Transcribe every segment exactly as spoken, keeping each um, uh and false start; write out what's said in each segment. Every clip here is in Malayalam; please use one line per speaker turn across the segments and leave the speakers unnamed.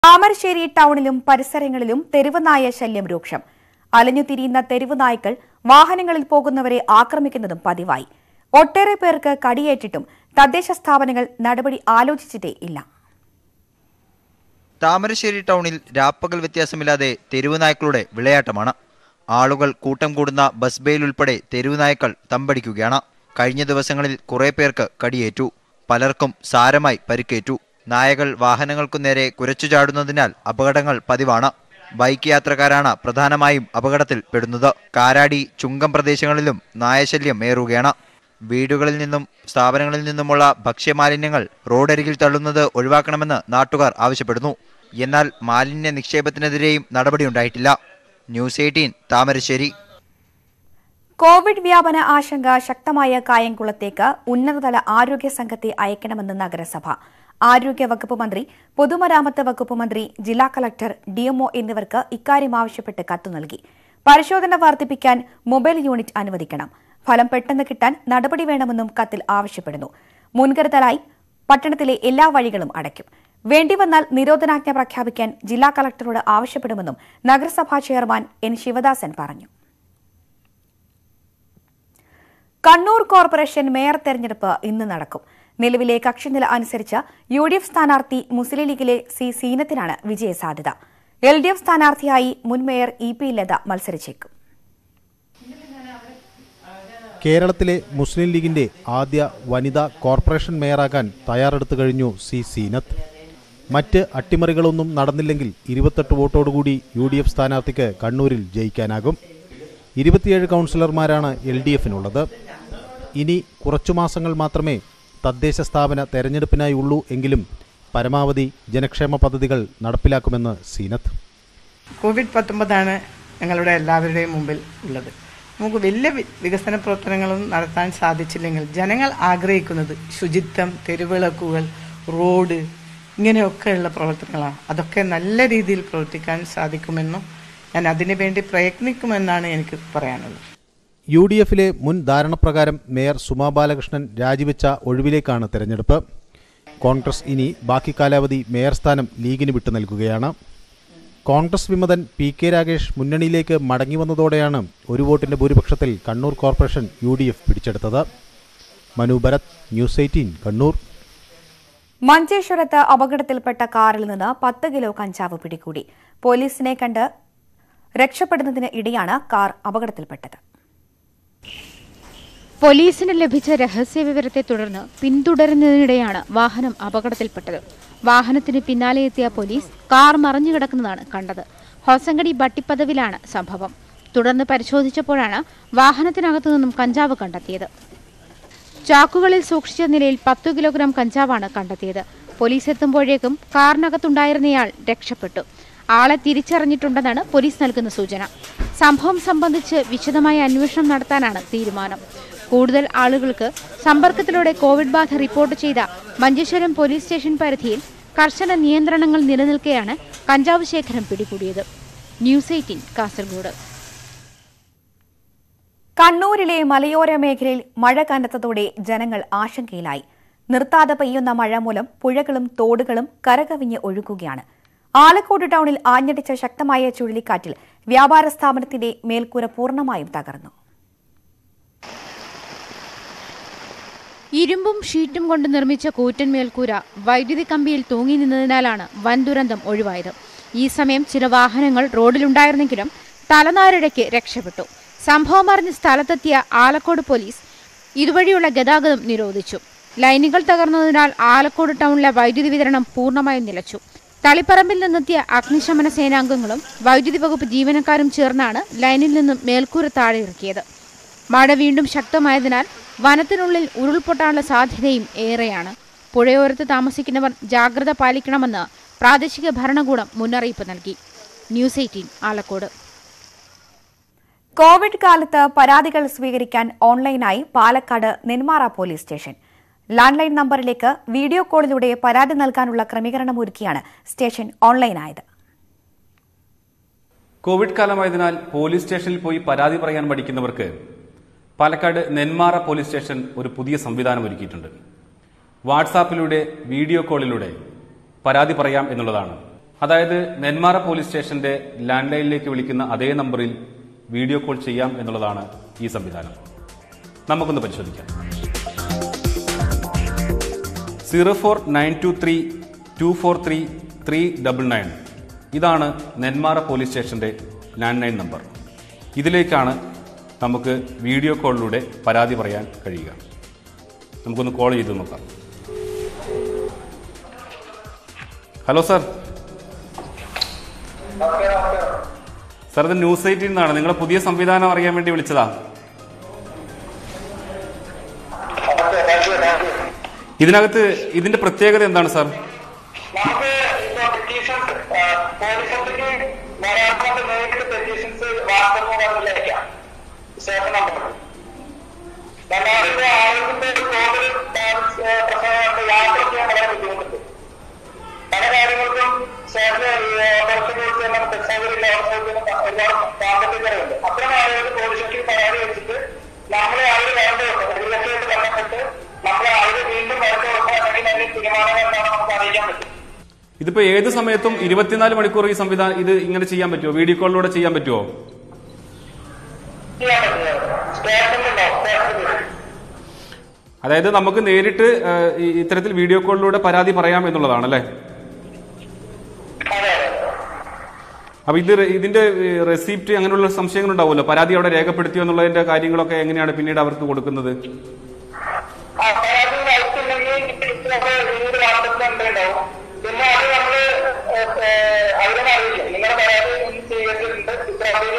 താമരശ്ശേരി ടൗണിലും പരിസരങ്ങളിലും തെരുവുനായ ശല്യം രൂക്ഷം. അലഞ്ഞുതിരിയുന്ന തെരുവുനായ്ക്കൾ വാഹനങ്ങളിൽ പോകുന്നവരെ ആക്രമിക്കുന്നതും പതിവായി. ഒട്ടേറെ പേർക്ക് കടിയേറ്റിട്ടും തദ്ദേശ സ്ഥാപനങ്ങൾ നടപടി ആലോചിച്ചിട്ടേ ഇല്ല.
താമരശ്ശേരി ടൗണിൽ രാപ്പകൽ വ്യത്യാസമില്ലാതെ തെരുവുനായ്ക്കളുടെ വിളയാട്ടമാണ്. ആളുകൾ കൂട്ടം കൂടുന്ന ബസ് ബേയിൽ ഉൾപ്പെടെ തെരുവുനായ്ക്കൾ തമ്പടിക്കുകയാണ്. കഴിഞ്ഞ ദിവസങ്ങളിൽ കുറെ പേർക്ക് കടിയേറ്റു, പലർക്കും സാരമായി പരിക്കേറ്റു. നായകൾ വാഹനങ്ങൾക്കു നേരെ കുരച്ചു ചാടുന്നതിനാൽ അപകടങ്ങൾ പതിവാണ്. ബൈക്ക് യാത്രക്കാരാണ് പ്രധാനമായും അപകടത്തിൽ പെടുന്നത്. കാരാടി, ചുങ്കം പ്രദേശങ്ങളിലും നായശല്യം ഏറുകയാണ്. വീടുകളിൽ നിന്നും സ്ഥാപനങ്ങളിൽ നിന്നുമുള്ള ഭക്ഷ്യമാലിന്യങ്ങൾ റോഡരികിൽ തള്ളുന്നത് ഒഴിവാക്കണമെന്ന് നാട്ടുകാർ ആവശ്യപ്പെടുന്നു. എന്നാൽ മാലിന്യ നിക്ഷേപത്തിനെതിരെയും നടപടിയുണ്ടായിട്ടില്ല. News Eighteen Thamarassery.
കോവിഡ് വ്യാപന ആശങ്ക ശക്തമായ കായംകുളത്തേക്ക് ഉന്നതതല ആരോഗ്യ സംഘത്തെ അയക്കണമെന്ന് നഗരസഭ. ആരോഗ്യ വകുപ്പ് മന്ത്രി, പൊതുമരാമത്ത് വകുപ്പ് മന്ത്രി, ജില്ലാ കളക്ടർ, ഡിഎംഒ എന്നിവർക്ക് ഇക്കാര്യം ആവശ്യപ്പെട്ട് കത്തു നൽകി. പരിശോധന വർദ്ധിപ്പിക്കാൻ മൊബൈൽ യൂണിറ്റ് അനുവദിക്കണം. ഫലം പെട്ടെന്ന് കിട്ടാൻ നടപടി വേണമെന്നും കത്തിൽ ആവശ്യപ്പെടുന്നു. മുൻകരുതലായി പട്ടണത്തിലെ എല്ലാ വഴികളും അടയ്ക്കും. വേണ്ടിവന്നാൽ നിരോധനാജ്ഞ പ്രഖ്യാപിക്കാൻ ജില്ലാ കളക്ടറോട് ആവശ്യപ്പെടുമെന്നും നഗരസഭാ ചെയർമാൻ എൻ ശിവദാസൻ പറഞ്ഞു. കണ്ണൂർ കോർപ്പറേഷൻ മേയർ തെരഞ്ഞെടുപ്പ് ഇന്ന് നടക്കും. നിലവിലെ കക്ഷിനില അനുസരിച്ച് യു ഡി എഫ് സ്ഥാനാർത്ഥി മുസ്ലിം ലീഗിലെ സി സീനത്തിനാണ് വിജയസാധ്യത. എൽ ഡി എഫ് സ്ഥാനാർത്ഥിയായി മുൻ മേയർ ഇ പി ലത മത്സരിച്ചേക്കും.
കേരളത്തിലെ മുസ്ലിം ലീഗിന്റെ ആദ്യ വനിതാ കോർപ്പറേഷൻ മേയറാകാൻ തയ്യാറെടുത്തു കഴിഞ്ഞു സി സീനത്ത്. മറ്റ് അട്ടിമറികളൊന്നും നടന്നില്ലെങ്കിൽ ഇരുപത്തെട്ട് വോട്ടോടുകൂടി യു ഡി എഫ് സ്ഥാനാർത്ഥിക്ക് കണ്ണൂരിൽ ജയിക്കാനാകും. ഇരുപത്തിയേഴ് കൗൺസിലർമാരാണ് എൽ ഡി എഫിനുള്ളത്. ഇനി കുറച്ചു മാസങ്ങൾ മാത്രമേ തദ്ദേശ സ്ഥാപന തെരഞ്ഞെടുപ്പിനായി ഉള്ളൂ എങ്കിലും പരമാവധി ജനക്ഷേമ പദ്ധതികൾ നടപ്പിലാക്കുമെന്ന് സീനത്ത്.
കോവിഡ് പത്തൊമ്പതാണ് ഞങ്ങളുടെ എല്ലാവരുടെയും മുമ്പിൽ ഉള്ളത്. നമുക്ക് വലിയ വികസന പ്രവർത്തനങ്ങളൊന്നും നടത്താൻ സാധിച്ചില്ലെങ്കിൽ ജനങ്ങൾ ആഗ്രഹിക്കുന്നത് ശുചിത്വം, തെരുവിളക്കുകൾ, റോഡ്, ഇങ്ങനെയൊക്കെയുള്ള പ്രവർത്തനങ്ങളാണ്. അതൊക്കെ നല്ല രീതിയിൽ പ്രവർത്തിക്കാൻ സാധിക്കുമെന്നും ഞാൻ അതിനുവേണ്ടി പ്രയത്നിക്കുമെന്നാണ് എനിക്ക് പറയാനുള്ളത്.
യു ഡി എഫിലെ മുൻ ധാരണപ്രകാരം മേയർ സുമാ ബാലകൃഷ്ണൻ രാജിവെച്ച ഒഴിവിലേക്കാണ് തെരഞ്ഞെടുപ്പ്. കോൺഗ്രസ് ഇനി ബാക്കി കാലാവധി മേയർ സ്ഥാനം ലീഗിന് വിട്ടു നൽകുകയാണ്. കോൺഗ്രസ് വിമതൻ പി കെ രാഗേഷ് മുന്നണിയിലേക്ക് മടങ്ങി വന്നതോടെയാണ് ഒരു വോട്ടിന്റെ ഭൂരിപക്ഷത്തിൽ Kannur corporation U D F പിടിച്ചെടുത്തത്. Manu Bharath, News Eighteen, Kannur.
മഞ്ചേശ്വരത്ത് അപകടത്തിൽപ്പെട്ട കാറിൽ നിന്ന് പത്ത് കിലോ കഞ്ചാവ് പിടികൂടി. പോലീസിനെ കണ്ട് രക്ഷപ്പെടുന്നതിന് ഇടെയാണ് കാർ അപകടത്തിൽപ്പെട്ടത്.
പോലീസിന് ലഭിച്ച രഹസ്യവിവരത്തെ തുടർന്ന് പിന്തുടരുന്നതിനിടെയാണ് വാഹനം അപകടത്തിൽപ്പെട്ടത്. വാഹനത്തിന് പിന്നാലെ എത്തിയ പോലീസ് കാർ മറിഞ്ഞുകിടക്കുന്നതാണ് കണ്ടത്. ഹൊസങ്കടി ഭട്ടിപ്പദവിലാണ് സംഭവം. തുടർന്ന് പരിശോധിച്ചപ്പോഴാണ് വാഹനത്തിനകത്തു നിന്നും കഞ്ചാവ് കണ്ടെത്തിയത്. ചാക്കുകളിൽ സൂക്ഷിച്ച നിലയിൽ പത്തു കിലോഗ്രാം കഞ്ചാവാണ് കണ്ടെത്തിയത്. പോലീസ് എത്തുമ്പോഴേക്കും കാറിനകത്തുണ്ടായിരുന്നയാൾ രക്ഷപ്പെട്ടു. ആളെ തിരിച്ചറിഞ്ഞിട്ടുണ്ടെന്നാണ് പോലീസ് നൽകുന്ന സൂചന. സംഭവം സംബന്ധിച്ച് വിശദമായ അന്വേഷണം നടത്താനാണ് തീരുമാനം. കൂടുതൽ ആളുകൾക്ക് സമ്പർക്കത്തിലൂടെ കോവിഡ് ബാധ റിപ്പോർട്ട് ചെയ്ത മഞ്ചേശ്വരം പോലീസ് സ്റ്റേഷൻ പരിധിയിൽ കർശന നിയന്ത്രണങ്ങൾ നിലനിൽക്കെയാണ് കഞ്ചാവ് ശേഖരം പിടികൂടിയത്. News Eighteen Kasaragod.
കണ്ണൂരിലെ മലയോര മേഖലയിൽ മഴ കനത്തതോടെ ജനങ്ങൾ ആശങ്കയിലായി. നിർത്താതെ പെയ്യുന്ന മഴ മൂലം പുഴകളും തോടുകളും കരകവിഞ്ഞ് ഒഴുകുകയാണ്. ആലക്കോട് ടൗണിൽ ആഞ്ഞടിച്ച ശക്തമായ ചുഴലിക്കാറ്റിൽ വ്യാപാര സ്ഥാപനത്തിന്റെ മേൽക്കൂര പൂർണ്ണമായും തകർന്നു.
ഇരുമ്പും ഷീറ്റും കൊണ്ട് നിർമ്മിച്ച കൂറ്റൻ മേൽക്കൂര വൈദ്യുതി കമ്പിയിൽ തൂങ്ങി നിന്നതിനാലാണ് വൻ ദുരന്തം ഒഴിവായത്. ഈ സമയം ചില വാഹനങ്ങൾ റോഡിലുണ്ടായിരുന്നെങ്കിലും തലനാരിഴയ്ക്ക് രക്ഷപ്പെട്ടു. സംഭവം അറിഞ്ഞ് സ്ഥലത്തെത്തിയ ആലക്കോട് പോലീസ് ഇതുവഴിയുള്ള ഗതാഗതം നിരോധിച്ചു. ലൈനുകൾ തകർന്നതിനാൽ ആലക്കോട് ടൗണിലെ വൈദ്യുതി വിതരണം പൂർണ്ണമായും നിലച്ചു. തളിപ്പറമ്പിൽ നിന്നെത്തിയ അഗ്നിശമന സേനാംഗങ്ങളും വൈദ്യുതി വകുപ്പ് ജീവനക്കാരും ചേർന്നാണ് ലൈനിൽ നിന്നും മേൽക്കൂര താഴെ ഇറക്കിയത്. മഴ വീണ്ടും ശക്തമായതിനാൽ വനത്തിനുള്ളിൽ ഉരുൾപൊട്ടാനുള്ള സാധ്യതയും ഏറെയാണ്. പുഴയോരത്ത് താമസിക്കുന്നവർ ജാഗ്രത പാലിക്കണമെന്ന് പ്രാദേശിക ഭരണകൂടം മുന്നറിയിപ്പ് നൽകി. News eighteen Alakode.
കോവിഡ് കാലത്ത് പരാതികൾ സ്വീകരിക്കാൻ ഓൺലൈനായി Palakkad Nenmara police station. Landline നമ്പറിലേക്ക് വീഡിയോ കോളിലൂടെ പരാതി നൽകാനുള്ള ക്രമീകരണം ഒരുക്കിയാണ് സ്റ്റേഷൻ ഓൺലൈനായത്.
കോവിഡ് കാലമായതിനാൽ പോലീസ് സ്റ്റേഷനിൽ പോയി പരാതി പറയാൻ മടിക്കുന്നവർക്ക് പാലക്കാട് നെന്മാറ പോലീസ് സ്റ്റേഷൻ ഒരു പുതിയ സംവിധാനം ഒരുക്കിയിട്ടുണ്ട്. വാട്സാപ്പിലൂടെ വീഡിയോ കോളിലൂടെ പരാതി പറയാം എന്നുള്ളതാണ്. അതായത് നെന്മാറ പോലീസ് സ്റ്റേഷന്റെ ലാൻഡ് ലൈനിലേക്ക് വിളിക്കുന്ന അതേ നമ്പറിൽ വീഡിയോ കോൾ ചെയ്യാം എന്നുള്ളതാണ് ഈ സംവിധാനം. നമുക്കൊന്ന് പരിശോധിക്കാം. Zero four nine two three two four three three double nine ഇതാണ് നെന്മാറ പോലീസ് സ്റ്റേഷന്റെ ലാൻഡ് ലൈൻ നമ്പർ. ഇതിലേക്കാണ് നമുക്ക് വീഡിയോ കോളിലൂടെ പരാതി പറയാൻ കഴിയുക. നമുക്കൊന്ന് കോൾ ചെയ്ത് നോക്കാം. Hello sir. സാർ, ഇത് ന്യൂസ് എയ്റ്റീൻ നിന്നാണ്. നിങ്ങളുടെ പുതിയ സംവിധാനം അറിയാൻ വേണ്ടി വിളിച്ചതാ. ഇതിനകത്ത് ഇതിന്റെ പ്രത്യേകത എന്താണ് സാർ?
പല കാര്യങ്ങൾക്കും സാമ്പത്തികരുണ്ട്. അത്തരം ആളുകൾക്ക് പോലീസിലേക്ക് പരാതി വെച്ചിട്ട് നമ്മളെ അവർ വേണ്ടതുണ്ട് ഇതിലൊക്കെയായിട്ട് ബന്ധപ്പെട്ട് നമ്മളെ അവർ വീണ്ടും വരച്ചു കൊടുക്കാണെങ്കിൽ അതിന് തീരുമാനങ്ങൾ എന്താണ് നമുക്ക് അറിയിക്കാൻ പറ്റും.
ഇതിപ്പോ ഏത് സമയത്തും ഇരുപത്തിനാല് മണിക്കൂർ ഈ സംവിധാനം ഇത് ഇങ്ങനെ ചെയ്യാൻ പറ്റുമോ? വീഡിയോ കോളിലൂടെ ചെയ്യാൻ പറ്റുമോ?
ചെയ്യാൻ പറ്റും. സ്റ്റേഷനിലുണ്ടാവും. സ്റ്റേഷനിൽ
അതായത് നമുക്ക് നേരിട്ട് ഇത്തരത്തിൽ വീഡിയോ കോളിലൂടെ പരാതി പറയാം എന്നുള്ളതാണ് അല്ലേ? അപ്പൊ ഇത് ഇതിന്റെ റെസിപ്റ്റ് അങ്ങനെയുള്ള സംശയങ്ങൾ ഉണ്ടാവുമല്ലോ. പരാതി അവിടെ രേഖപ്പെടുത്തിയോ എന്നുള്ളതിന്റെ കാര്യങ്ങളൊക്കെ എങ്ങനെയാണ് പിന്നീട് അവർക്ക് കൊടുക്കുന്നത്?
പിന്നെ അത് നമ്മള് അവരെ അറിയിക്കും. നിങ്ങളുടെ പരാതി സ്വീകരിച്ചിട്ടുണ്ട്, ഇത്ര അതിന്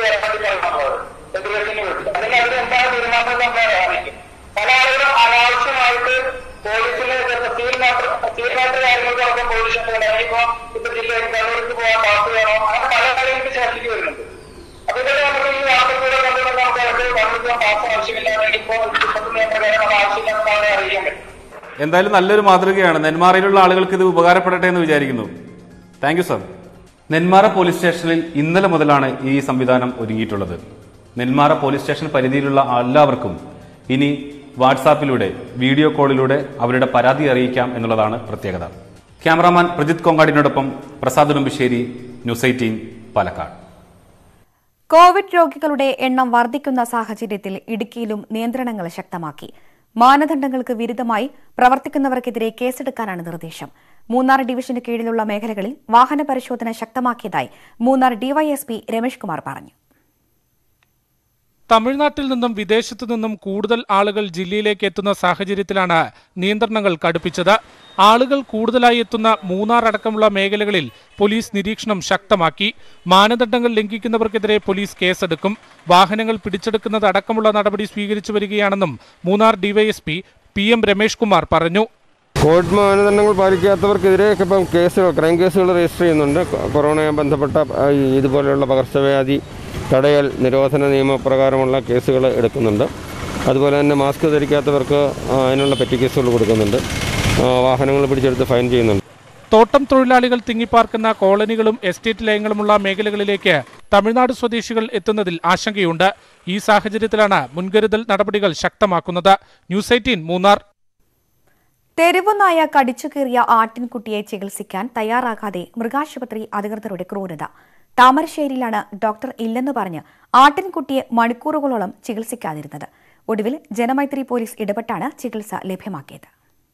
അതിന് അവർ എന്താണ് തീരുമാനം നമ്മളെ അറിയിക്കും. പല ആളുകളും അനാവശ്യമായിട്ട് പോലീസിന് സീൽ മാത്രം സീൽ മാത്രം കാര്യങ്ങൾക്കൊക്കെ പോലീസ് ഇപ്പൊ ഇപ്പൊ ജില്ലയിൽ കണ്ണൂർക്ക് പോകാൻ പാസ് വേണോ, അങ്ങനെ പല കാര്യങ്ങൾക്ക് ശാസിക്ക് വരുന്നുണ്ട്. അപ്പൊ ഇതൊക്കെ നമുക്ക് ഈ വാർത്തകളിലൂടെ കണ്ടുകൊണ്ട് നമുക്ക് അവർക്ക് കണ്ണൂർ പാസ് ആവശ്യമില്ലാതെ ഇപ്പോൾ ഇപ്പോഴത്തെ നിയമപ്രകാരം അത് ആവശ്യമില്ലെന്ന് അറിയിക്കാൻ പറ്റും.
എന്തായാലും നല്ലൊരു മാതൃകയാണ്. നെന്മാറയിലുള്ള ആളുകൾക്ക് ഇത് ഉപകാരപ്പെടട്ടെ എന്ന് വിചാരിക്കുന്നു. Thank you sir. Nenmara police സ്റ്റേഷനിൽ ഇന്നലെ മുതലാണ് ഈ സംവിധാനം ഒരുങ്ങിയിട്ടുള്ളത്. നെന്മാറ പോലീസ് സ്റ്റേഷൻ പരിധിയിലുള്ള എല്ലാവർക്കും ഇനി വാട്സാപ്പിലൂടെ വീഡിയോ കോളിലൂടെ അവരുടെ പരാതി അറിയിക്കാം എന്നുള്ളതാണ് പ്രത്യേകത. ക്യാമറാമാൻ പ്രജിത് കൊങ്ങാടിനോടൊപ്പം Prasad Udumbassery, News Eighteen, Palakkad.
Covid രോഗികളുടെ എണ്ണം വർദ്ധിക്കുന്ന സാഹചര്യത്തിൽ ഇടുക്കിയിലും നിയന്ത്രണങ്ങൾ ശക്തമാക്കി. മാനദണ്ഡങ്ങൾക്ക് വിരുദ്ധമായി പ്രവർത്തിക്കുന്നവർക്കെതിരെ കേസെടുക്കാനാണ് നിർദ്ദേശം. മൂന്നാർ ഡിവിഷന് കീഴിലുള്ള മേഖലകളിൽ വാഹന പരിശോധന ശക്തമാക്കിയതായി മൂന്നാർ ഡിവൈഎസ്പി രമേഷ് കുമാർ പറഞ്ഞു.
തമിഴ്നാട്ടിൽ നിന്നും വിദേശത്തു നിന്നും കൂടുതൽ ആളുകൾ ജില്ലയിലേക്ക് എത്തുന്ന സാഹചര്യത്തിലാണ് നിയന്ത്രണങ്ങൾ കടുപ്പിച്ചത്. ആളുകൾ കൂടുതലായി എത്തുന്ന മൂന്നാർ അടക്കമുള്ള മേഖലകളിൽ പോലീസ് നിരീക്ഷണം ശക്തമാക്കി. മാനദണ്ഡങ്ങൾ ലംഘിക്കുന്നവർക്കെതിരെ പോലീസ് കേസെടുക്കും. വാഹനങ്ങൾ പിടിച്ചെടുക്കുന്നത് അടക്കമുള്ള നടപടി സ്വീകരിച്ചു വരികയാണെന്നും Munnar DYSP P M Ramesh Kumar പറഞ്ഞു.
കോവിഡ് മാനദണ്ഡങ്ങൾ പാലിക്കാത്തവർക്കെതിരെ ഇപ്പം കേസുകൾ ക്രൈം കേസുകൾ രജിസ്റ്റർ ചെയ്യുന്നുണ്ട്. കൊറോണയുമായി ബന്ധപ്പെട്ട ഇതുപോലെയുള്ള പകർച്ചവ്യാധി തടയൽ നിരോധന നിയമപ്രകാരമുള്ള കേസുകൾ എടുക്കുന്നുണ്ട്. അതുപോലെ തന്നെ മാസ്ക് ധരിക്കാത്തവർക്ക് അതിനുള്ള പെറ്റി കേസുകൾ കൊടുക്കുന്നുണ്ട്. വാഹനങ്ങൾ പിടിച്ചെടുത്ത് ഫൈൻ ചെയ്യുന്നുണ്ട്.
തോട്ടം തൊഴിലാളികൾ തിങ്ങിപ്പാർക്കുന്ന കോളനികളും എസ്റ്റേറ്റ് ലയങ്ങളുമുള്ള മേഖലകളിലേക്ക് തമിഴ്നാട് സ്വദേശികൾ എത്തുന്നതിൽ ആശങ്കയുണ്ട്. ഈ സാഹചര്യത്തിലാണ് മുൻകരുതൽ നടപടികൾ ശക്തമാക്കുന്നത്. News eighteen Munnar.
തെരുവുനായ കടിച്ചുകീറിയ ആട്ടിൻകുട്ടിയെ ചികിത്സിക്കാൻ തയ്യാറാകാതെ മൃഗാശുപത്രി അധികൃതരുടെ ക്രൂരത. താമരശ്ശേരിയിലാണ് ഡോക്ടർ ഇല്ലെന്ന് പറഞ്ഞ് ആട്ടിൻകുട്ടിയെ മണിക്കൂറുകളോളം ചികിത്സിക്കാതിരുന്നത്. ഒടുവിൽ ജനമൈത്രി പോലീസ് ഇടപെട്ടാണ് ചികിത്സ ലഭ്യമാക്കിയത്.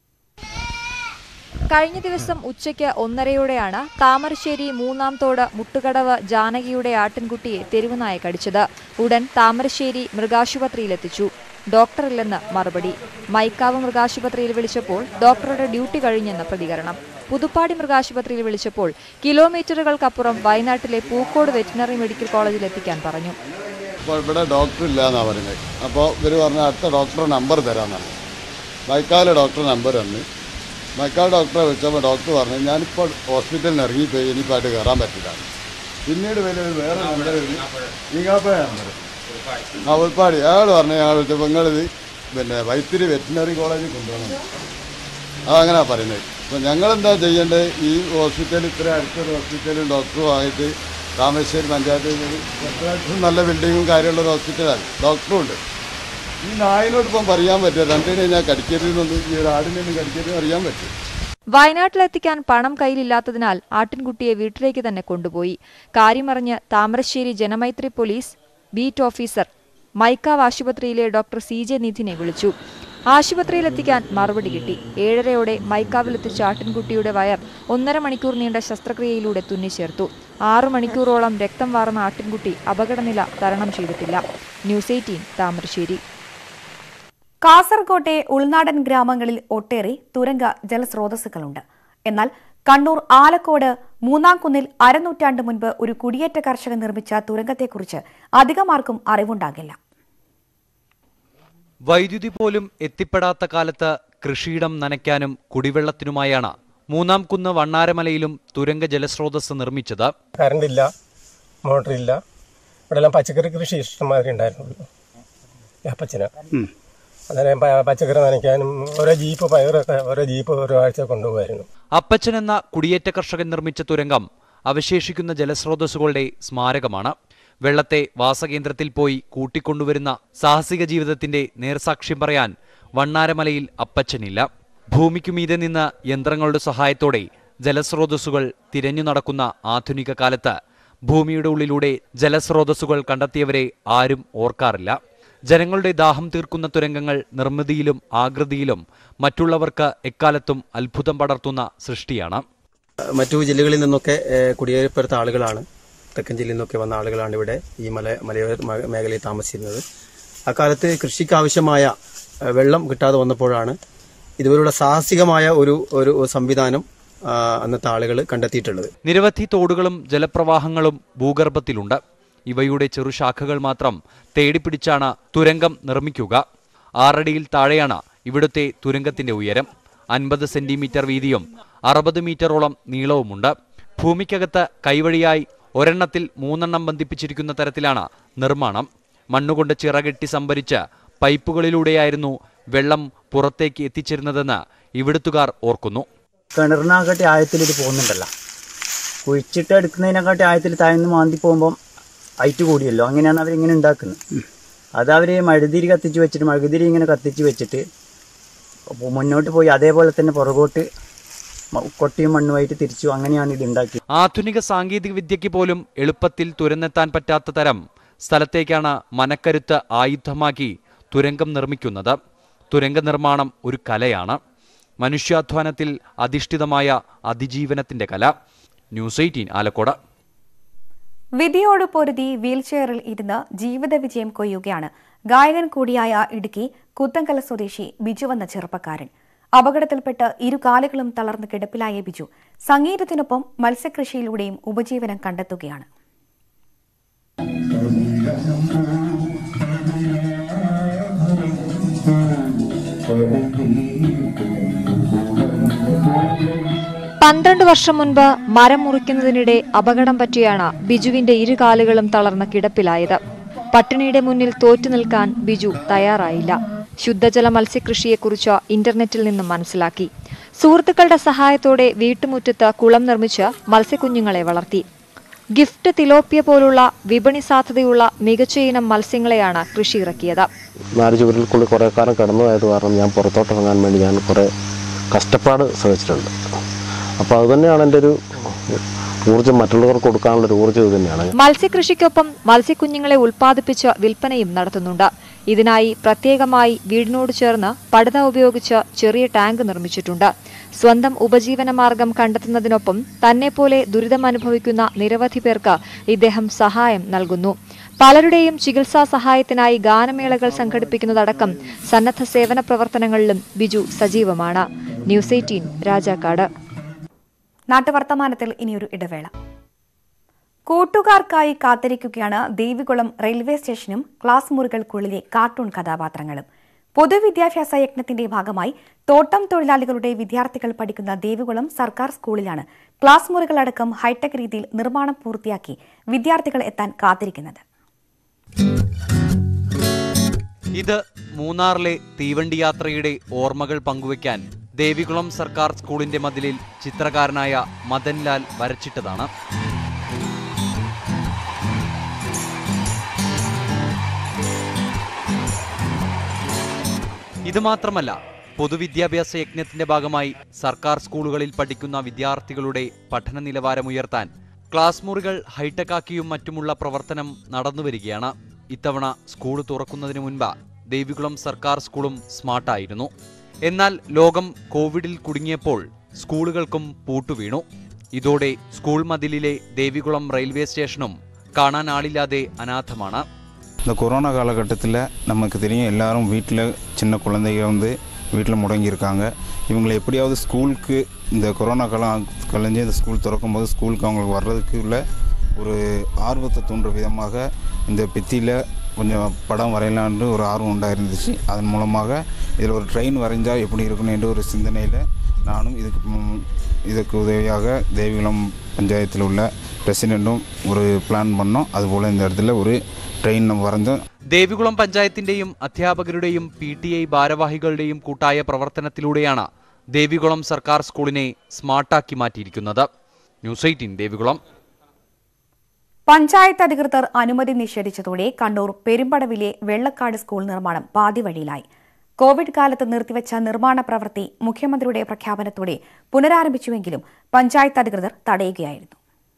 കഴിഞ്ഞ ദിവസം ഉച്ചയ്ക്ക് ഒന്നരയോടെയാണ് താമരശ്ശേരി മൂന്നാം തോട് മുട്ടുകടവ് ജാനകിയുടെ ആട്ടിൻകുട്ടിയെ തെരുവുനായ കടിച്ചത്. ഉടൻ താമരശ്ശേരി മൃഗാശുപത്രിയിലെത്തിച്ചു. ഡോക്ടറില്ലെന്ന് മറുപടി. മൈക്കാവ് മൃഗാശുപത്രിയിൽ വിളിച്ചപ്പോൾ ഡോക്ടറുടെ ഡ്യൂട്ടി കഴിഞ്ഞെന്ന് പ്രതികരണം. പുതുപ്പാടി മൃഗാശുപത്രിയിൽ വിളിച്ചപ്പോൾ കിലോമീറ്ററുകൾക്കപ്പുറം വയനാട്ടിലെ പൂക്കോട് വെറ്റിനറി മെഡിക്കൽ കോളേജിൽ എത്തിക്കാൻ പറഞ്ഞു.
ഇവിടെ ഡോക്ടർ ഇല്ല എന്നാ പറയുന്നത്. അപ്പോൾ ഇവർ പറഞ്ഞ അടുത്ത ഡോക്ടറുടെ നമ്പർ തരാമെന്നാണ്. മൈക്കാവിലെ ഡോക്ടർ നമ്പർ തന്നു. മൈക്കാവ് ഡോക്ടറെ വിളിച്ചപ്പോൾ ഡോക്ടർ പറഞ്ഞു ഞാനിപ്പോൾ ഹോസ്പിറ്റലിൽ ഇറങ്ങിപ്പോയി, ഇനിയിപ്പായിട്ട് കയറാൻ പറ്റില്ല. പിന്നീട് വലിയ വേറെ നമ്പർ ഈങ്ങാപ്പഴ നമ്പർ ആ ഉൾപ്പാടി അയാൾ പറഞ്ഞു അയാൾ വിളിച്ചപ്പോൾ നിങ്ങളിത് പിന്നെ വൈത്തിരി വെറ്റിനറി കോളേജിൽ കൊണ്ടുപോകണം. അതങ്ങനെയാണ് പറയുന്നത്. അപ്പോൾ ഞങ്ങളെന്താ ചെയ്യേണ്ടത്? ഈ ഹോസ്പിറ്റൽ ഇത്ര അടുത്തൊരു ഹോസ്പിറ്റലും ഡോക്ടറുമായിട്ട് താമരശ്ശേരി പഞ്ചായത്തിൽ അത്യാവശ്യം നല്ല ബിൽഡിങ്ങും കാര്യമുള്ളൊരു ഹോസ്പിറ്റലാണ്, ഡോക്ടറും ഉണ്ട്. ഈ നായിനോട് ഇപ്പം പറയാൻ പറ്റുമോ രണ്ടിനെ ഞാൻ കടിക്കരുതെന്നൊന്നും ഈ ഒരു ആടിനെയൊന്നും കടിക്കരുതെന്ന് അറിയാൻ പറ്റും.
വയനാട്ടിലെത്തിക്കാൻ പണം കയ്യിലില്ലാത്തതിനാൽ ആട്ടിൻകുട്ടിയെ വീട്ടിലേക്ക് തന്നെ കൊണ്ടുപോയി. കാര്യമറിഞ്ഞ് Thamarassery Janamaithri police beat officer Maikkavu ആശുപത്രിയിലെ ഡോക്ടർ സി ജെ നിധിനെ വിളിച്ചു. ആശുപത്രിയിലെത്തിക്കാൻ മറുപടി കിട്ടി. ഏഴരയോടെ മൈക്കാവിലെത്തിച്ച ആട്ടിൻകുട്ടിയുടെ വയർ ഒന്നര മണിക്കൂർ നീണ്ട ശസ്ത്രക്രിയയിലൂടെ തുന്നിച്ചേർത്തു. ആറു മണിക്കൂറോളം രക്തം വാർന്ന ആട്ടിൻകുട്ടി അപകടനില തരണം ചെയ്തിട്ടില്ല. News Eighteen Thamarassery.
കാസർകോട്ടെ ഉൾനാടൻ ഗ്രാമങ്ങളിൽ ഒട്ടേറെ തുരങ്ക ജലസ്രോതസ്സുകളുണ്ട്. എന്നാൽ കണ്ണൂർ ആലക്കോട് മൂന്നാംകുന്നിൽ അരനൂറ്റാണ്ട് മുൻപ് ഒരു കുടിയേറ്റ കർഷകൻ നിർമ്മിച്ച തുരങ്കത്തെക്കുറിച്ച് അധികമാർക്കും അറിവുണ്ടാകില്ല.
വൈദ്യുതി പോലും എത്തിപ്പെടാത്ത കാലത്ത് കൃഷിയിടം നനയ്ക്കാനും കുടിവെള്ളത്തിനുമായാണ് മൂന്നാം കുന്ന് വണ്ണാരമലയിലും തുരങ്ക ജലസ്രോതസ് നിർമ്മിച്ചത്.
കറണ്ടില്ല, മോട്ടറില്ല, ഇവിടെ പച്ചക്കറി കൃഷി ഇഷ്ടംമാതിരി ഉണ്ടായിരുന്നു. അപ്പച്ചന് അന്നേരം പച്ചക്കറി നനയ്ക്കാനും ഓരോ ജീപ്പ് പയറൊക്കെ ഓരോ ജീപ്പ് ഓരോ ആഴ്ച കൊണ്ടുപോകായിരുന്നു.
അപ്പച്ചൻ എന്ന കുടിയേറ്റ കർഷകൻ നിർമ്മിച്ച തുരങ്കം അവശേഷിക്കുന്ന ജലസ്രോതസ്സുകളുടെ സ്മാരകമാണ്. വെള്ളത്തെ വാസകേന്ദ്രത്തിൽ പോയി കൂട്ടിക്കൊണ്ടുവരുന്ന സാഹസിക ജീവിതത്തിന്റെ നേർസാക്ഷ്യം പറയാൻ വണ്ണാരമലയിൽ അപ്പച്ചനില്ല. ഭൂമിക്കുമീതെ നിന്ന് യന്ത്രങ്ങളുടെ സഹായത്തോടെ ജലസ്രോതസ്സുകൾ തിരഞ്ഞു നടക്കുന്ന ആധുനിക കാലത്ത് ഭൂമിയുടെ ഉള്ളിലൂടെ ജലസ്രോതസ്സുകൾ കണ്ടെത്തിയവരെ ആരും ഓർക്കാറില്ല. ജനങ്ങളുടെ ദാഹം തീർക്കുന്ന തുരങ്കങ്ങൾ നിർമ്മിതിയിലും ആകൃതിയിലും മറ്റുള്ളവർക്ക് എക്കാലത്തും അത്ഭുതം പടർത്തുന്ന സൃഷ്ടിയാണ്.
മറ്റു ജില്ലകളിൽ നിന്നൊക്കെ കുടിയേറിപ്പെടുത്ത ആളുകളാണ്, തെക്കൻ ജില്ലയിൽ നിന്നൊക്കെ വന്ന ആളുകളാണ് ഇവിടെ ഈ മല മലയോര മേഖലയിൽ താമസിച്ചിരുന്നത്. അക്കാലത്ത് കൃഷിക്ക് ആവശ്യമായ വെള്ളം കിട്ടാതെ വന്നപ്പോഴാണ് ഇതുപോലുള്ള സാഹസികമായ ഒരു ഒരു സംവിധാനം അന്നത്തെ ആളുകൾ കണ്ടെത്തിയിട്ടുള്ളത്.
നിരവധി തോടുകളും ജലപ്രവാഹങ്ങളും ഭൂഗർഭത്തിലുണ്ട്. ഇവയുടെ ചെറുശാഖകൾ മാത്രം തേടിപ്പിടിച്ചാണ് തുരങ്കം നിർമ്മിക്കുക. ആറടിയിൽ താഴെയാണ് ഇവിടുത്തെ തുരങ്കത്തിന്റെ ഉയരം. അൻപത് സെന്റിമീറ്റർ വീതിയും അറുപത് മീറ്ററോളം നീളവുമുണ്ട്. ഭൂമിക്കകത്ത് കൈവഴിയായി ഒരെണ്ണത്തിൽ മൂന്നെണ്ണം ബന്ധിപ്പിച്ചിരിക്കുന്ന തരത്തിലാണ് നിർമ്മാണം. മണ്ണുകൊണ്ട് ചിറകെട്ടി സംഭരിച്ച് പൈപ്പുകളിലൂടെയായിരുന്നു വെള്ളം പുറത്തേക്ക് എത്തിച്ചിരുന്നതെന്ന് ഇവിടുത്തുകാർ ഓർക്കുന്നു.
കിണറിനെക്കാട്ടി ആഴത്തിൽ ഇത് പോകുന്നുണ്ടല്ലോ, കുഴിച്ചിട്ട് എടുക്കുന്നതിനെക്കാട്ടി ആഴത്തിൽ താഴ്ന്ന് മാന്തി പോകുമ്പം ഹൈറ്റ് കൂടിയല്ലോ. അങ്ങനെയാണ് അവരിങ്ങനെ ഉണ്ടാക്കുന്നത്. അത് അവർ മെഴുതിരി കത്തിച്ച് വെച്ചിട്ട് മെഴുകുതിരി ഇങ്ങനെ കത്തിച്ച് വെച്ചിട്ട് മുന്നോട്ട് പോയി അതേപോലെ തന്നെ പുറകോട്ട് കൊട്ടിയും മണ്ണുമായിട്ട് തിരിച്ചു. അങ്ങനെയാണ് ഇത് ഉണ്ടാക്കിയത്.
ആധുനിക സാങ്കേതിക വിദ്യയ്ക്ക് പോലും എളുപ്പത്തിൽ തുരന്നെത്താൻ പറ്റാത്ത തരം സ്ഥലത്തേക്കാണ് മനക്കരുത്ത് ആയുധമാക്കി തുരങ്കം നിർമ്മിക്കുന്നത്. തുരങ്ക നിർമ്മാണം ഒരു കലയാണ്. മനുഷ്യാധ്വാനത്തിൽ അധിഷ്ഠിതമായ അതിജീവനത്തിന്റെ കല. News eighteen Alakode.
വിധിയോട് പൊരുതി വീൽചെയറിൽ ഇരുന്ന് ജീവിത വിജയം കൊയ്യുകയാണ് ഗായകൻ കൂടിയായ ഇടുക്കി കുത്തങ്കല സ്വദേശി ബിജു എന്ന ചെറുപ്പക്കാരൻ. അപകടത്തിൽപ്പെട്ട് ഇരുകാലുകളും തളർന്ന് കിടപ്പിലായ ബിജു സംഗീതത്തിനൊപ്പം മത്സ്യകൃഷിയിലൂടെയും ഉപജീവനം കണ്ടെത്തുകയാണ്.
പന്ത്രണ്ട് വർഷം മുൻപ് മരം മുറിക്കുന്നതിനിടെ അപകടം പറ്റിയാണ് ബിജുവിന്റെ ഇരുകാലുകളും തളർന്ന കിടപ്പിലായത്. പട്ടിണിയുടെ മുന്നിൽ തോറ്റു നിൽക്കാൻ ബിജു തയ്യാറായില്ല. ശുദ്ധജല മത്സ്യകൃഷിയെക്കുറിച്ച് ഇന്റർനെറ്റിൽ നിന്നും മനസ്സിലാക്കി. സുഹൃത്തുക്കളുടെ സഹായത്തോടെ വീട്ടുമുറ്റത്ത് കുളം നിർമ്മിച്ച് മത്സ്യക്കുഞ്ഞുങ്ങളെ വളർത്തി. ഗിഫ്റ്റ് തിലോപ്പിയ പോലുള്ള വിപണി സാധ്യതയുള്ള മികച്ച ഇനം മത്സ്യങ്ങളെയാണ് കൃഷി ഇറക്കിയത്.
നാല് ചുവരിൽ കൊണ്ട് കുറേ കാലം കടന്നതായത് കാരണം ഞാൻ പുറത്തോട്ടിറങ്ങാൻ വേണ്ടി ഞാൻ കുറേ കഷ്ടപ്പാട് സഹിച്ചിട്ടുണ്ട്. അപ്പോൾ അത് തന്നെയാണ് എൻ്റെ ഒരു ഊർജ്ജം, മറ്റുള്ളവർക്ക് കൊടുക്കാനുള്ള ഒരു ഊർജ്ജം ഇത് തന്നെയാണ്.
മത്സ്യകൃഷിക്കൊപ്പം മത്സ്യക്കുഞ്ഞുങ്ങളെ ഉൽപ്പാദിപ്പിച്ച് വിൽപ്പനയും നടത്തുന്നുണ്ട്. ഇതിനായി പ്രത്യേകമായി വീടിനോട് ചേർന്ന് പടുത ഉപയോഗിച്ച് ചെറിയ ടാങ്ക് നിർമ്മിച്ചിട്ടുണ്ട്. സ്വന്തം ഉപജീവന മാർഗം കണ്ടെത്തുന്നതിനൊപ്പം തന്നെപ്പോലെ ദുരിതമനുഭവിക്കുന്ന നിരവധി പേർക്ക് ഇദ്ദേഹം സഹായം നൽകുന്നു. പലരുടെയും ചികിത്സാ സഹായത്തിനായി ഗാനമേളകൾ സംഘടിപ്പിക്കുന്നതടക്കം സന്നദ്ധ സേവന പ്രവർത്തനങ്ങളിലും ബിജു സജീവമാണ്. News eighteen Rajakkad.
നാട്ടുവർത്തമാനത്തിൽ ഇനിയൊരു ഇടവേള. കൂട്ടുകാർക്കായി കാത്തിരിക്കുകയാണ് ദേവികുളം റെയിൽവേ സ്റ്റേഷനും ക്ലാസ് മുറികൾക്കുള്ളിലെ കാർട്ടൂൺ കഥാപാത്രങ്ങളും. പൊതുവിദ്യാഭ്യാസ യജ്ഞത്തിന്റെ ഭാഗമായി തോട്ടം തൊഴിലാളികളുടെ വിദ്യാർത്ഥികൾ പഠിക്കുന്ന ദേവികുളം സർക്കാർ സ്കൂളിലാണ് ക്ലാസ് മുറികളടക്കം ഹൈടെക് രീതിയിൽ നിർമ്മാണം പൂർത്തിയാക്കി വിദ്യാർത്ഥികൾ എത്താൻ കാത്തിരിക്കുന്നത്.
ഇത് മൂന്നാറിലെ തീവണ്ടി യാത്രയുടെ ഓർമ്മകൾ പങ്കുവയ്ക്കാൻ ദേവികുളം സർക്കാർ സ്കൂളിന്റെ മതിലിൽ ചിത്രകാരനായ മദൻലാൽ വരച്ചിട്ടതാണ്. ഇത് മാത്രമല്ല, പൊതുവിദ്യാഭ്യാസ യജ്ഞത്തിന്റെ ഭാഗമായി സർക്കാർ സ്കൂളുകളിൽ പഠിക്കുന്ന വിദ്യാർത്ഥികളുടെ പഠന നിലവാരമുയർത്താൻ ക്ലാസ് മുറികൾ ഹൈടെക്കാക്കിയും മറ്റുമുള്ള പ്രവർത്തനം നടന്നുവരികയാണ്. ഇത്തവണ സ്കൂൾ തുറക്കുന്നതിന് മുൻപ് ദേവികുളം സർക്കാർ സ്കൂളും സ്മാർട്ടായിരുന്നു. എന്നാൽ ലോകം കോവിഡിൽ കുടുങ്ങിയപ്പോൾ സ്കൂളുകൾക്കും പൂട്ടുവീണു. ഇതോടെ സ്കൂൾ മതിലിലെ ദേവികുളം റെയിൽവേ സ്റ്റേഷനും കാണാൻ ആളില്ലാതെ അനാഥമാണ്.
இந்த கொரோனா காலகட்டத்தில் நமக்கு தெரியும் எல்லாரும் வீட்டில் சின்ன குழந்தைங்க வந்து வீட்டில் முடங்கியிருக்காங்க. இவங்களை எப்படியாவது ஸ்கூலுக்கு இந்த கொரோனா காலம் கழிஞ்சு இந்த ஸ்கூல் திறக்கும் போது ஸ்கூலுக்கு அவங்களுக்கு வர்றதுக்கு உள்ள ஒரு ஆர்வத்தை தூண்டுற விதமாக இந்த பித்தியில் கொஞ்சம் படம் வரையலான்னு ஒரு ஆர்வம் உண்டாயிருந்துச்சு. அதன் மூலமாக இதில் ஒரு ட்ரெயின் வரைஞ்சால் எப்படி இருக்கணும் என்ற ஒரு சிந்தனையில் நானும் இதுக்கு இதுக்கு உதவியாக தேவிகுளம் பஞ்சாயத்தில் உள்ள பிரசிடெண்ட்டும் ஒரு பிளான் பண்ணோம். அதுபோல் இந்த இடத்துல ஒரு ട്രെയിൻ പറഞ്ഞു.
ദേവികുളം പഞ്ചായത്തിന്റെയും അധ്യാപകരുടെയും പി ടി ഐ ഭാരവാഹികളുടെയും കൂട്ടായ പ്രവർത്തനത്തിലൂടെയാണ് ദേവികുളം സർക്കാർ സ്കൂളിനെ സ്മാർട്ടാക്കി മാറ്റിയിരിക്കുന്നത്. News Eighteen Devikulam.
പഞ്ചായത്ത് അധികൃതർ അനുമതി നിഷേധിച്ചതോടെ കണ്ണൂർ പെരുമ്പടവിലെ വെള്ളക്കാട് സ്കൂൾ നിർമ്മാണം പാതിവഴിയിലായി. കോവിഡ് കാലത്ത് നിർത്തിവെച്ച നിർമ്മാണ പ്രവൃത്തി മുഖ്യമന്ത്രിയുടെ പ്രഖ്യാപനത്തോടെ പുനരാരംഭിച്ചുവെങ്കിലും പഞ്ചായത്ത് അധികൃതർ തടയുകയായിരുന്നു.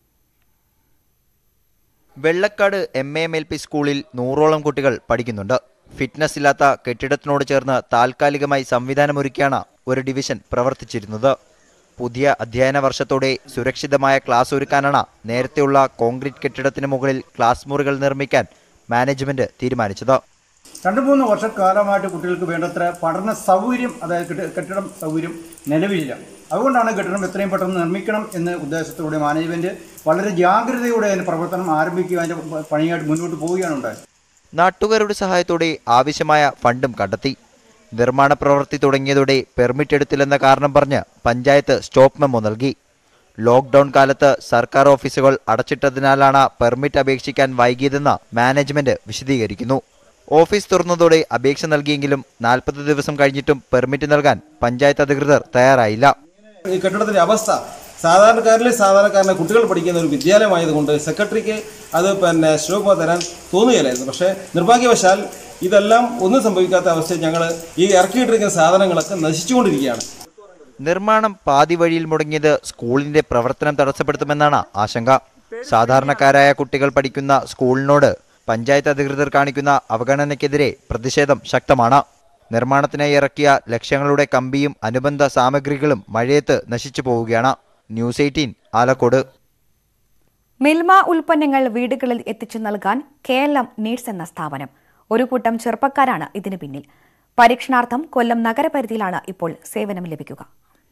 Vellakkad M A M L P സ്കൂളിൽ നൂറോളം കുട്ടികൾ പഠിക്കുന്നുണ്ട്. ഫിറ്റ്നസ് ഇല്ലാത്ത കെട്ടിടത്തിനോട് ചേർന്ന് താൽക്കാലികമായി സംവിധാനമൊരുക്കിയാണ് ഒരു ഡിവിഷൻ പ്രവർത്തിച്ചിരുന്നത്. പുതിയ അധ്യയന വർഷത്തോടെ സുരക്ഷിതമായ ക്ലാസ് ഒരുക്കാനാണ് നേരത്തെയുള്ള കോൺക്രീറ്റ് കെട്ടിടത്തിന് മുകളിൽ ക്ലാസ് മുറികൾ നിർമ്മിക്കാൻ മാനേജ്മെന്റ് തീരുമാനിച്ചത്.
രണ്ട് മൂന്ന് വർഷക്കാലമായിട്ട് കുട്ടികൾക്ക് വേണ്ടത്ര പഠന സൗകര്യം, അതായത് കെട്ടിടം സൗകര്യം നിലവിലില്ല. അതുകൊണ്ടാണ് കെട്ടിടം എത്രയും പെട്ടെന്ന് നിർമ്മിക്കണം എന്ന ഉദ്ദേശത്തോടെ മാനേജ്മെന്റ് വളരെ ജാഗ്രതയോടെ അതിന് പ്രവർത്തനം ആരംഭിക്കുക, അതിന്റെ പണിയായിട്ട് മുന്നോട്ട് പോവുകയാണ് ഉണ്ടായത്.
നാട്ടുകാരുടെ സഹായത്തോടെ ആവശ്യമായ ഫണ്ടും കണ്ടെത്തി. നിർമ്മാണ പ്രവൃത്തി തുടങ്ങിയതോടെ പെർമിറ്റ് എടുത്തില്ലെന്ന കാരണം പറഞ്ഞ് പഞ്ചായത്ത് സ്റ്റോപ്പ് മെമ്മോ നൽകി. ലോക്ക്ഡൌൺ കാലത്ത് സർക്കാർ ഓഫീസുകൾ അടച്ചിട്ടതിനാലാണ് പെർമിറ്റ് അപേക്ഷിക്കാൻ വൈകിയതെന്ന് മാനേജ്മെന്റ് വിശദീകരിക്കുന്നു. ഓഫീസ് തുറന്നതോടെ അപേക്ഷ നൽകിയെങ്കിലും നാൽപ്പത് ദിവസം കഴിഞ്ഞിട്ടും പെർമിറ്റ് നൽകാൻ പഞ്ചായത്ത് അധികൃതർ തയ്യാറായില്ല.
ഈ കെട്ടിടത്തിന്റെ അവസ്ഥ സാധാരണക്കാരിലെ സാധാരണക്കാരനെ കുട്ടികൾ പഠിക്കുന്ന ഒരു വിദ്യാലയമായതുകൊണ്ട് സെക്രട്ടറിക്ക് അത് പിന്നെ സ്റ്റോപ്പ് തരാൻ തോന്നുകയില്ലായിരുന്നു. പക്ഷേ നിർഭാഗ്യവശാൽ ഇതെല്ലാം ഒന്നും സംഭവിക്കാത്ത അവസ്ഥയിൽ ഞങ്ങൾ ഈ ഇറക്കിയിട്ടിരിക്കുന്ന സാധനങ്ങളൊക്കെ നശിച്ചുകൊണ്ടിരിക്കുകയാണ്.
നിർമ്മാണം പാതി വഴിയിൽ മുടങ്ങിയത് സ്കൂളിന്റെ പ്രവർത്തനം തടസ്സപ്പെടുത്തുമെന്നാണ് ആശങ്ക. സാധാരണക്കാരായ കുട്ടികൾ പഠിക്കുന്ന സ്കൂളിനോട് പഞ്ചായത്ത് അധികൃതർ കാണിക്കുന്ന അവഗണനയ്ക്കെതിരെ പ്രതിഷേധം ശക്തമാണ്. നിർമ്മാണത്തിനായി ഇറക്കിയ ലക്ഷങ്ങളുടെ കമ്പിയും അനുബന്ധ സാമഗ്രികളും മഴയത്ത് നശിച്ചു പോവുകയാണ്. News eighteen Alakode.
മിൽമ ഉൽപ്പന്നങ്ങൾ വീടുകളിൽ എത്തിച്ചു നൽകാൻ കെ എൽ എം നീഡ്സ് എന്ന സ്ഥാപനം. ഒരു കൂട്ടം ചെറുപ്പക്കാരാണ് ഇതിനു പിന്നിൽ. പരീക്ഷണാർത്ഥം കൊല്ലം നഗരപരിധിയിലാണ് ഇപ്പോൾ സേവനം ലഭിക്കുക.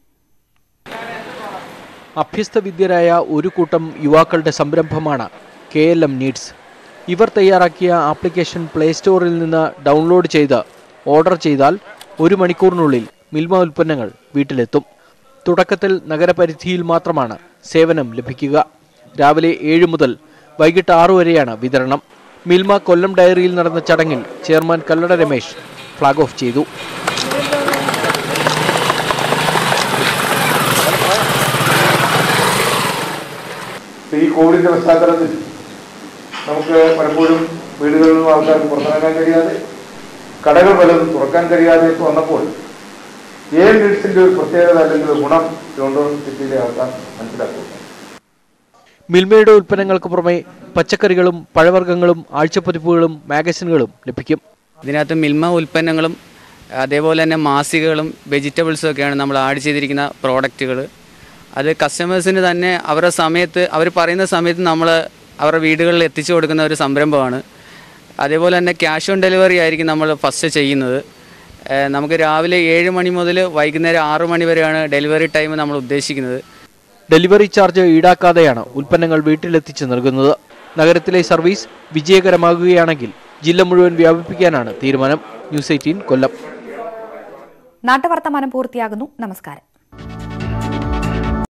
അഭ്യസ്തവിദ്യരായ ഒരു കൂട്ടം യുവാക്കളുടെ സംരംഭമാണ് കെ എൽ എം നീഡ്സ്. ഇവർ തയ്യാറാക്കിയ ആപ്ലിക്കേഷൻ പ്ലേ സ്റ്റോറിൽ നിന്ന് ഡൗൺലോഡ് ചെയ്ത് ഓർഡർ ചെയ്താൽ ഒരു മണിക്കൂറിനുള്ളിൽ മിൽമ ഉൽപ്പന്നങ്ങൾ വീട്ടിലെത്തും. തുടക്കത്തിൽ നഗരപരിധിയിൽ മാത്രമാണ് സേവനം ലഭിക്കുക. രാവിലെ ഏഴ് മുതൽ വൈകിട്ട് ആറു വരെയാണ് വിതരണം. മിൽമ കൊല്ലം ഡയറിയിൽ നടന്ന ചടങ്ങിൽ chairman Kallada Ramesh flag off ചെയ്തു.
ഈ കോവിഡിന്റെ പശ്ചാത്തലത്തിൽ നമുക്ക് പലപ്പോഴും വീടുകളിൽ നിന്നും ആൾക്കാർക്ക് പുറത്തിറങ്ങാൻ കഴിയാതെ, കടകൾ പലതും തുറക്കാൻ കഴിയാതെ വന്നപ്പോൾ എ നീഡ്സിന്റെ ഒരു പ്രത്യേകത അല്ലെങ്കിൽ ഗുണം തിരുവനന്തപുരം സിറ്റിയിലെ ആൾക്കാർ മനസ്സിലാക്കുക.
മിൽമയുടെ ഉൽപ്പന്നങ്ങൾക്ക് പുറമെ പച്ചക്കറികളും പഴവർഗ്ഗങ്ങളും ആഴ്ചപ്പതിപ്പുകളും മാഗസിനുകളും ലഭിക്കും.
ഇതിനകത്ത് മിൽമ ഉൽപ്പന്നങ്ങളും അതേപോലെ തന്നെ മാസികകളും വെജിറ്റബിൾസും ഒക്കെയാണ് നമ്മൾ ആഡ് ചെയ്തിരിക്കുന്ന പ്രോഡക്റ്റുകൾ. അത് കസ്റ്റമേഴ്സിന് തന്നെ അവരുടെ സമയത്ത് അവർ പറയുന്ന സമയത്ത് നമ്മൾ അവരുടെ വീടുകളിൽ എത്തിച്ചു കൊടുക്കുന്ന ഒരു സംരംഭമാണ്. അതേപോലെ തന്നെ ക്യാഷ് ഓൺ ഡെലിവറി ആയിരിക്കും നമ്മൾ ഫസ്റ്റ് ചെയ്യുന്നത്. നമുക്ക് രാവിലെ ഏഴ് മണി മുതൽ വൈകുന്നേരം ആറു മണി വരെയാണ് ഡെലിവറി ടൈം നമ്മൾ ഉദ്ദേശിക്കുന്നത്.
ഡെലിവറി ചാർജ് ഈടാക്കാതെയാണ് ഉൽപ്പന്നങ്ങൾ വീട്ടിലെത്തിച്ച് നൽകുന്നത്. നഗരത്തിലെ സർവീസ് വിജയകരമാകുകയാണെങ്കിൽ ജില്ല മുഴുവൻ വ്യാപിപ്പിക്കാനാണ് തീരുമാനം. ന്യൂസ് എയ്റ്റീൻ കൊല്ലം.
നാട്ടുവർത്തമാനം പൂർത്തിയാകുന്നു. നമസ്കാരം.